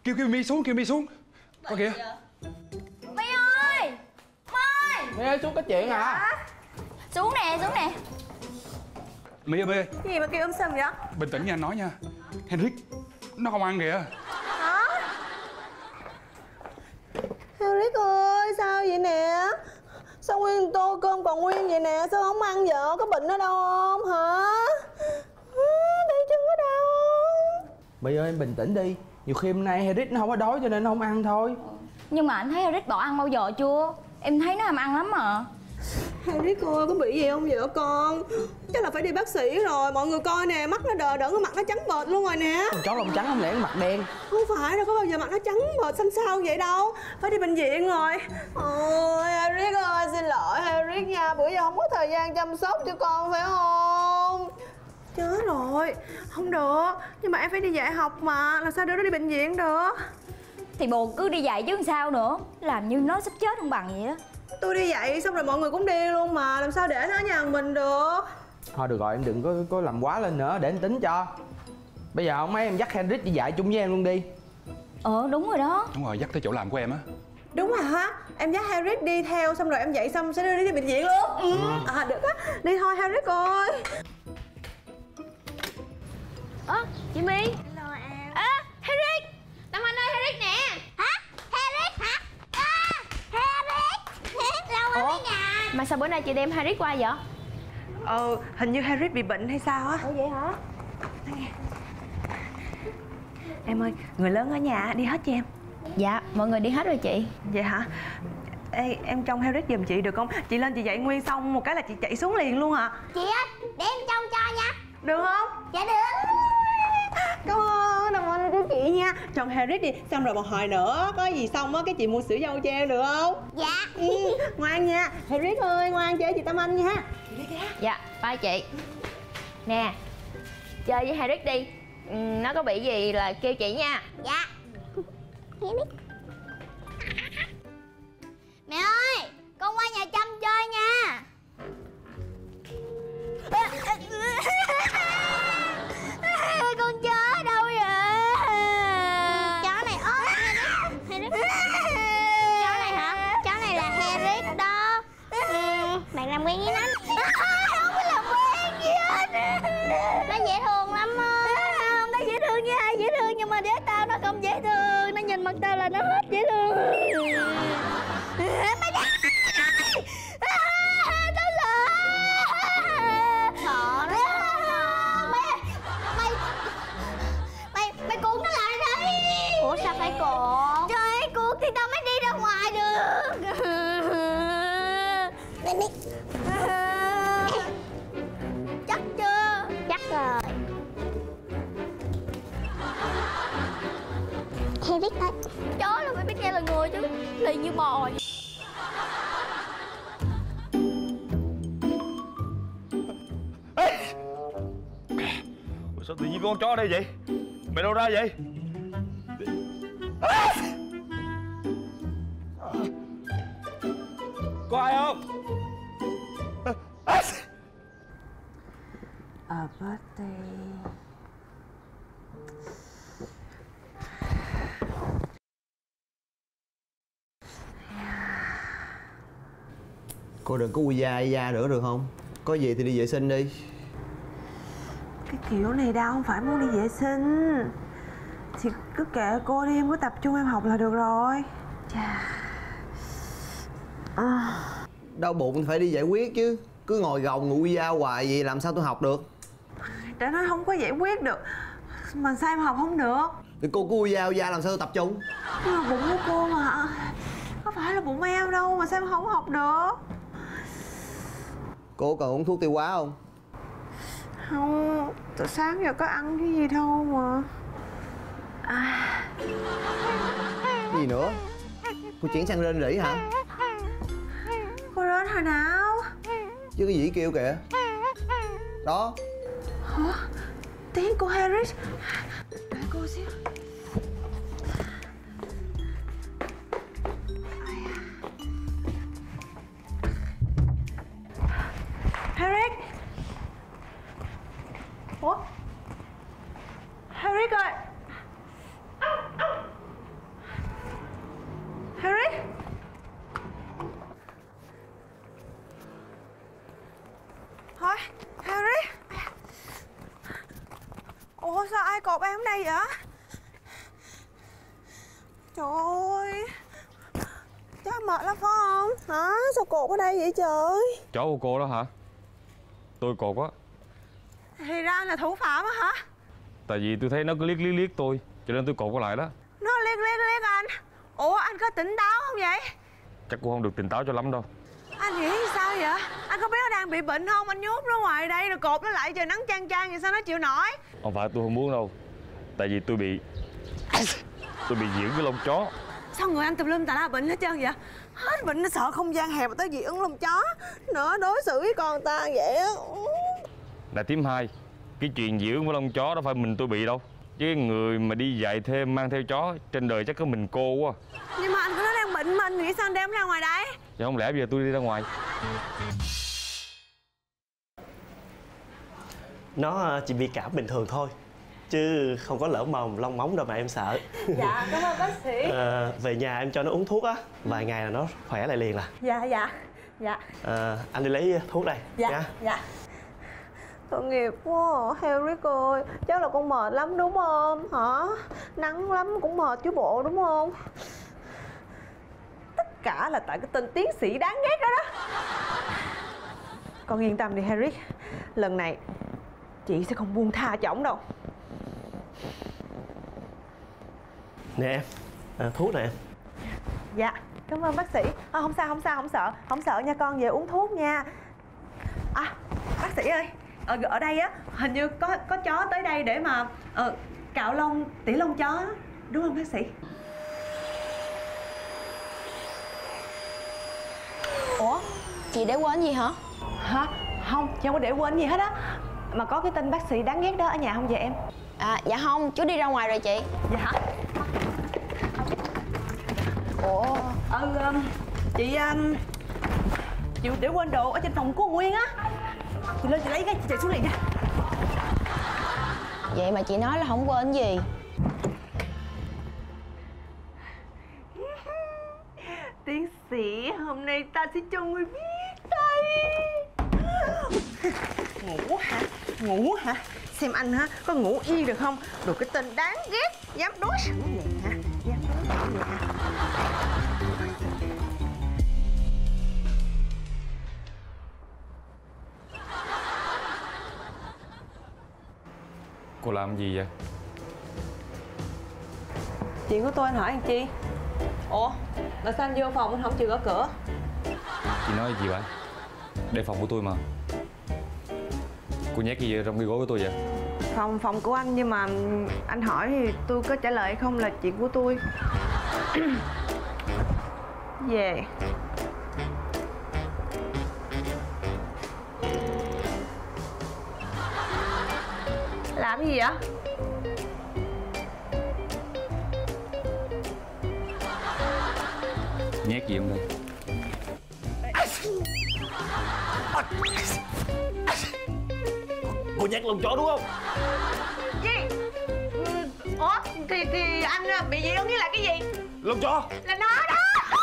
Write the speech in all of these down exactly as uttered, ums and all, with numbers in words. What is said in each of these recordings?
Kêu kêu My xuống, kêu My xuống. Coi kìa. My ơi! My! My ơi, xuống có chuyện hả? Xuống nè, xuống nè. My ơi, My ơi. Cái gì mà kêu um sùm vậy? Bình tĩnh nha, anh nói nha. Henrik nó không ăn kìa. Hả? Henrik ơi, sao vậy nè? Sao nguyên tô cơm còn nguyên vậy nè? Sao không ăn vậy? Có bệnh ở đâu không hả? Tay chân có đau không? My ơi, em bình tĩnh đi. Nhiều khi hôm nay Henrik nó không có đói cho nên nó không ăn thôi. Nhưng mà anh thấy Henrik bỏ ăn bao giờ chưa? Em thấy nó ham ăn lắm mà. Henrik ơi, có bị gì không vậy con? Chắc là phải đi bác sĩ rồi. Mọi người coi nè, mắt nó đờ đẫn, cái mặt nó trắng bệch luôn rồi nè. Con chó lông trắng không lẽ mặt đen? Không phải đâu, có bao giờ mặt nó trắng bệch xanh xao vậy đâu. Phải đi bệnh viện rồi. Ôi Henrik ơi, xin lỗi Henrik nha. Bữa giờ không có thời gian chăm sóc cho con phải không? Chết rồi, không được. Nhưng mà em phải đi dạy học mà, làm sao đưa nó đi bệnh viện được? Thì bồ cứ đi dạy chứ sao nữa. Làm như nó sắp chết không bằng vậy đó. Tôi đi dạy xong rồi mọi người cũng đi luôn mà, làm sao để nó ở nhà mình được? Thôi được rồi, em đừng có có làm quá lên nữa, để em tính cho. Bây giờ không mấy em dắt Henrik đi dạy chung với em luôn đi. Ờ đúng rồi đó. Đúng rồi, dắt tới chỗ làm của em á. Đúng rồi hả? Em dắt Henrik đi theo xong rồi em dạy xong sẽ đưa đi bệnh viện luôn. Ừ. À được á, đi thôi Henrik ơi. Ơ, à, chị My. Hello em. À, Henrik. Tâm Anh ơi, Henrik nè. Hả? Henrik hả? À, Henrik. Lâu mới về nhà. Mà sao bữa nay chị đem Henrik qua vậy? Ờ, hình như Henrik bị bệnh hay sao á. Ủa vậy hả? Em ơi, người lớn ở nhà đi hết cho em. Dạ, mọi người đi hết rồi chị. Vậy hả? Ê, em trông Henrik giùm chị được không? Chị lên chị dạy nguyên xong một cái là chị chạy xuống liền luôn à. Chị ơi, để em trông cho nha. Được không? Dạ được. Cảm ơn, cảm ơn của chị nha. Trông Henrik đi, xong rồi một hồi nữa có gì xong á cái chị mua sữa dâu cho em được không? Dạ. Ừ, ngoan nha. Henrik ơi, ngoan chơi chị Tâm Anh nha. Chị đi kìa. Dạ, bye chị. Nè, chơi với Henrik đi. Ừ, nó có bị gì là kêu chị nha. Dạ. Henrik. Mẹ ơi, con qua nhà Trâm chơi nha. Con chó đâu vậy? Chó này ốm. Henrik. Chó này hả? Chó này là Henrik đó. Ừ, bạn làm quen với nó. Không có làm quen gì hết. Nó dễ thương lắm á. Không, nó dễ thương với ai dễ thương, nhưng mà với tao nó không dễ thương. Nó nhìn mặt tao là nó hết dễ thương. Mày đi. Tao sợ. Sợ đó. Mày Mày Mày Mày cuốn nó lại đây. Ủa sao phải cuốn? Trời ơi, cuốn thì tao mới đi ra ngoài được. Đi đi. Chắc chưa? Chắc rồi. Henrik ơi. Chó là phải biết nghe lời người chứ. Lì như bò. Ê! Ủa sao tự nhiên con chó ở đây vậy? Mày đâu ra vậy? À! Có ai không? À! A birthday. Cô đừng có ui da ui da nữa được không? Có gì thì đi vệ sinh đi. Cái kiểu này đâu không phải muốn đi vệ sinh. Thì cứ kệ cô đi, em cứ tập trung em học là được rồi. Chà. À. Đau bụng phải đi giải quyết chứ. Cứ ngồi gồng ngồi ui da hoài vậy làm sao tôi học được? Đã nói không có giải quyết được, mà sao em học không được? Thì cô cứ ui da ui da làm sao tôi tập trung? Nhưng mà bụng của cô mà. Có phải là bụng em đâu mà sao em không học được? Cô cần uống thuốc tiêu hóa không? Không, từ sáng giờ có ăn cái gì đâu mà. À. Cái gì nữa? Cô chuyển sang rên rỉ hả? Cô đến hồi nào? Chứ cái gì kêu kìa. Đó. Hả? Tiếng của Henrik. Để cô xíu. Henrik. Ủa? Henrik ơi. cột em ở đây vậy? Trời ơi, cháu mệt lắm phải không? Hả? Sao cột ở đây vậy trời? Chó của cô đó hả? Tôi cột á. Thì ra là thủ phạm á hả? Tại vì tôi thấy nó cứ liếc liếc liếc tôi, cho nên tôi cột nó lại đó. Nó liếc liếc liếc anh. Ủa anh có tỉnh táo không vậy? Chắc cô không được tỉnh táo cho lắm đâu. Anh nghĩ sao vậy? Anh có biết nó đang bị bệnh không? Anh nhốt nó ngoài đây rồi cột nó lại trời nắng chang chang vậy sao nó chịu nổi? Không phải tôi không muốn đâu. Tại vì tôi bị Tôi bị dưỡng cái lông chó. Sao người anh tùm lum tà la bệnh hết trơn vậy? Hết bệnh nó sợ không gian hẹp mà tới dị ứng lông chó. Nữa đối xử với con ta vậy á. Là thím hai, cái chuyện dưỡng với lông chó đó phải mình tôi bị đâu. Chứ cái người mà đi dạy thêm mang theo chó trên đời chắc có mình cô quá. Nhưng mà anh có nói đang bệnh mà anh nghĩ sao anh đem ra ngoài đây? Chứ không lẽ bây giờ tôi đi ra ngoài. Nó chỉ bị cảm bình thường thôi, chứ không có lỡ mồm lông móng đâu mà em sợ. Dạ cảm ơn bác sĩ. À, về nhà em cho nó uống thuốc á, vài ngày là nó khỏe lại liền à. Dạ dạ dạ. À, anh đi lấy thuốc đây. Dạ nha. dạ. Tội nghiệp quá Henrik ơi, chắc là con mệt lắm đúng không? Hả? Nắng lắm cũng mệt chứ bộ đúng không? Tất cả là tại cái tên tiến sĩ đáng ghét đó đó. Con yên tâm đi Henrik, lần này chị sẽ không buông tha cho ổng đâu. Nè em, à, thuốc nè em. Dạ, cảm ơn bác sĩ. À, không sao, không sao, không sợ. Không sợ nha con, về uống thuốc nha. À, bác sĩ ơi, ở, ở đây á, hình như có có chó tới đây để mà ờ, cạo lông, tỉa lông chó. Đúng không bác sĩ? Ủa, chị để quên gì hả? Hả? Không, chị không có để quên gì hết á. Mà có cái tên bác sĩ đáng ghét đó ở nhà không vậy em? À, dạ không, chú đi ra ngoài rồi chị. Dạ. Ủa, Ừ, um, chị um, chị để quên đồ ở trên phòng của Nguyên á. Chị lên chị lấy cái chị chạy xuống liền nha. vậy mà chị nói là không quên gì. Tiến sĩ, hôm nay ta sẽ cho người biết tay. Ngủ hả? Ngủ hả? Xem anh hả, có ngủ yên được không? Đồ cái tên đáng ghét, dám đối xử vậy hả? Dám đối xử vậy hả? Cô làm gì vậy? Chuyện của tôi anh hỏi anh chi? Ủa, mà sao anh vô phòng anh không chịu gõ cửa? Chị nói gì vậy? Đây phòng của tôi mà. Cô nhét cái gì trong cái gối của tôi vậy? Phòng phòng của anh nhưng mà anh hỏi thì tôi có trả lời không là chuyện của tôi. Về. Làm gì vậy? Nhét gì không đây? Cô nhát lông chó đúng không? Gì? Ủa thì thì anh bị dị ứng với lại cái gì? Lông chó. Là nó đó.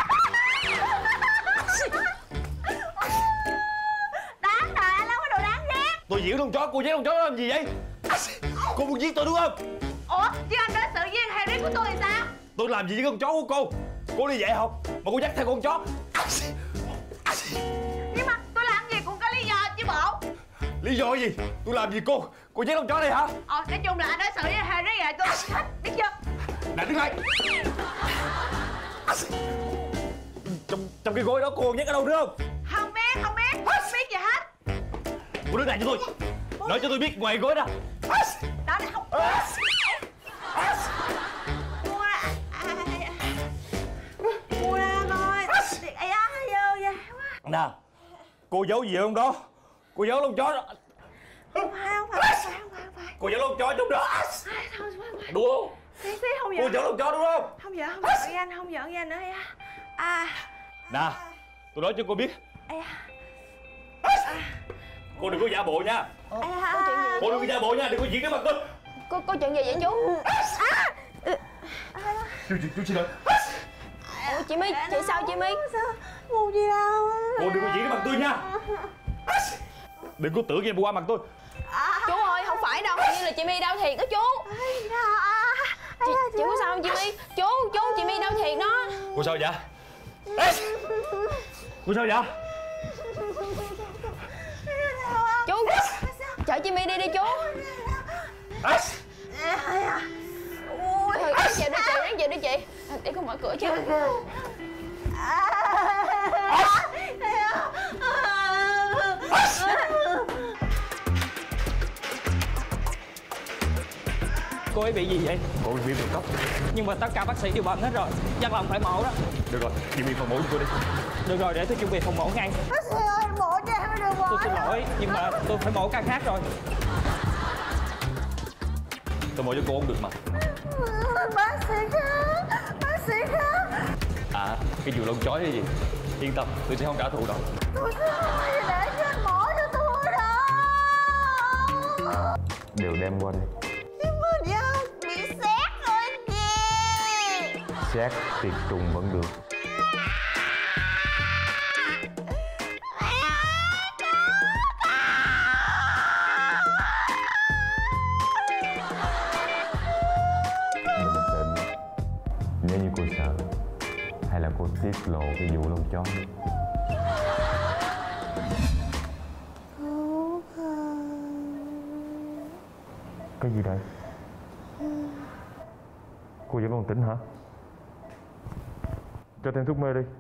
Đáng đời anh lắm, cái đồ đáng ghét. Tôi dưỡng lông chó, cô nhát lông chó làm gì vậy? Cô muốn giết tôi đúng không? Ủa chứ anh đối xử với Henrik của tôi thì sao? Tôi làm gì với con chó của cô? Cô đi dạy học mà cô dắt theo con chó. Nhưng mà tôi làm gì cũng có lý do chứ bộ. Lý do gì? Tôi làm gì cô? Cô nhét con chó này hả? Ờ nói chung là anh đối xử với Henrik vậy tôi thích, biết chưa? Nè đứng lại. Trong trong cái gối đó cô nhét ở đâu nữa không? Không biết, không biết, không biết gì hết. Cô đứng lại cho tôi. Nói cho tôi biết ngoài gối ra. Đó là không. Mua ra. Mua ra coi. Ây da, dơ da quá. Nè, cô giấu gì không đó? Cô giấu lông chó đó. Không phải, không phải, không phải, không phải, không phải. Cô giấu lông chó trong đó. Thôi, thôi, thôi. Đúng không? Xí, xí, không Cô giỡn. giấu lông chó đúng không? Không giỡn, không giỡn với anh, không giỡn với anh nữa. À. Nè, tôi nói cho cô biết. Ây da. Cô đừng có giả bộ nha. Ủa, có chuyện gì vậy Cô đừng có giả bộ nha, đừng có diễn cái mặt tôi. Có, có chuyện gì vậy chú? Chú, chú, chú xin lỗi. Ủa chị My, chị sao chị My? Ngu gì đâu. Cô đừng có diễn cái mặt tôi nha. Đừng có tưởng em qua mặt tôi. Chú ơi, không phải đâu, hình như là là chị My đau thiệt đó chú. Chị, chị có sao không chị My? Chú, chú, chị My đau thiệt đó. Cô sao vậy? Ê! Cô sao vậy? Chú, chở chị My đi đi chú. Ê! Thôi, ráng chịu đi chị, ráng chịu đi chị. Để con mở cửa cho. Cô ấy bị gì vậy? Cô bị viêm ruột cấp. Nhưng mà tất cả bác sĩ đều bệnh hết rồi, chắc là phải mổ đó. Được rồi, chị bị phòng mổ cho cô đi. Được rồi, để tôi chuẩn bị phòng mổ ngay. Bác sĩ ơi, mổ cho em đừng mổ. Tôi xin lỗi, nhưng mà tôi phải mổ ca khác rồi. Tôi mổ cho cô không được mà. Bác sĩ khác, bác sĩ khác. À, cái vụ lông chói hay gì? Yên tâm, tôi sẽ không trả thù đâu. Tôi xin lỗi, để cho anh mổ cho tôi đó. Đều đem qua đây. Nhưng mà da bị xét rồi chị. Xét tiệt trùng vẫn được. Bình tĩnh. Nếu như cô sợ, hay là cô tiết lộ cái vụ lông chó? Cái gì đây? Cô vẫn còn tỉnh hả? Cho thêm thuốc mê đi.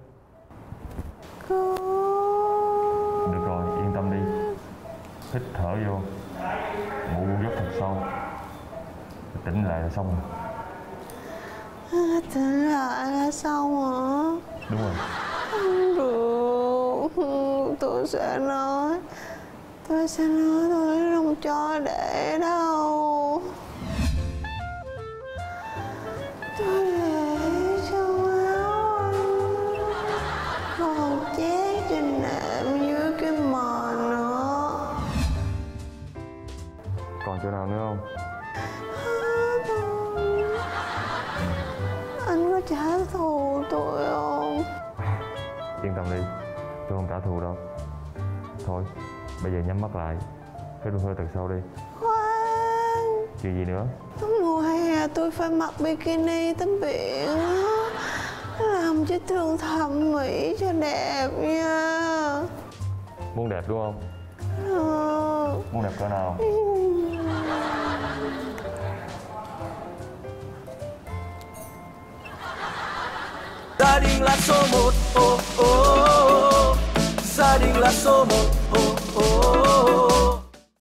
Được rồi, yên tâm đi. Hít thở vô, ngủ giấc thật sâu, tỉnh lại là xong rồi. À, tỉnh lại là xong hả? Đúng rồi. Không được. Tôi sẽ nói. Tôi sẽ nói tôi không cho để đâu. Tôi để trong áo anh, còn chét trên nệm dưới cái mền nữa. Còn chỗ nào nữa không? Anh có trả thù tôi không? Yên tâm đi, tôi không trả thù đâu. Thôi, bây giờ nhắm mắt lại, hít một hơi thật sâu đi. Khoan, Chuyện gì nữa? mùa hè tôi phải mặc bikini tắm biển á. Làm cho trường thẩm mỹ cho đẹp nha. Muốn đẹp đúng không? Ừ. Muốn đẹp cỡ nào? Gia đình là số một, oh, oh, oh. Gia đình là số một, oh,